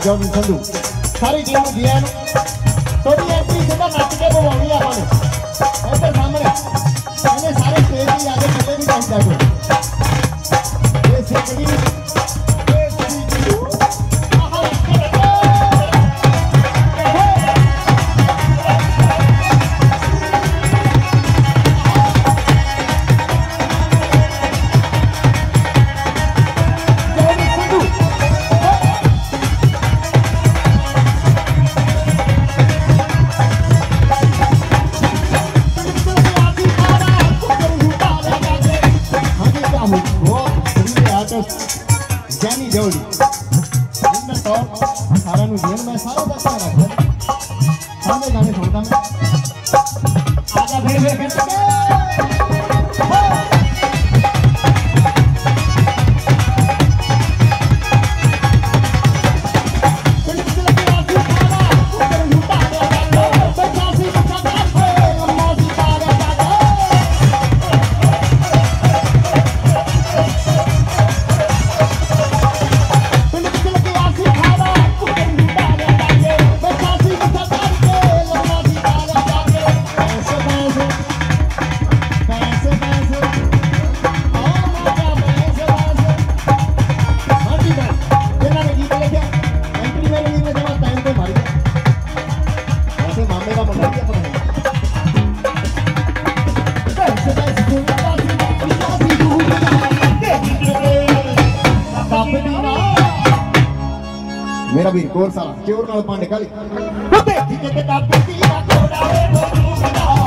Johnny Sandhu सारी team नूं दिया थोड़ी एंट्री सीधा नच के पवाउणी आपां ने इधर सामने इन्हें सारे स्टेज की आगे चले भी चाहिए कोई ये सिकड़ी जैनी जोड़ी इनमें तो सारा नुजीन मैं सारा दस्ता रखा सारे गाने सुनता मैं आजा फिर मेरा वीर कोर साला चोर नाल पांडे काली देखी के कापी दी ना कोड़ा वे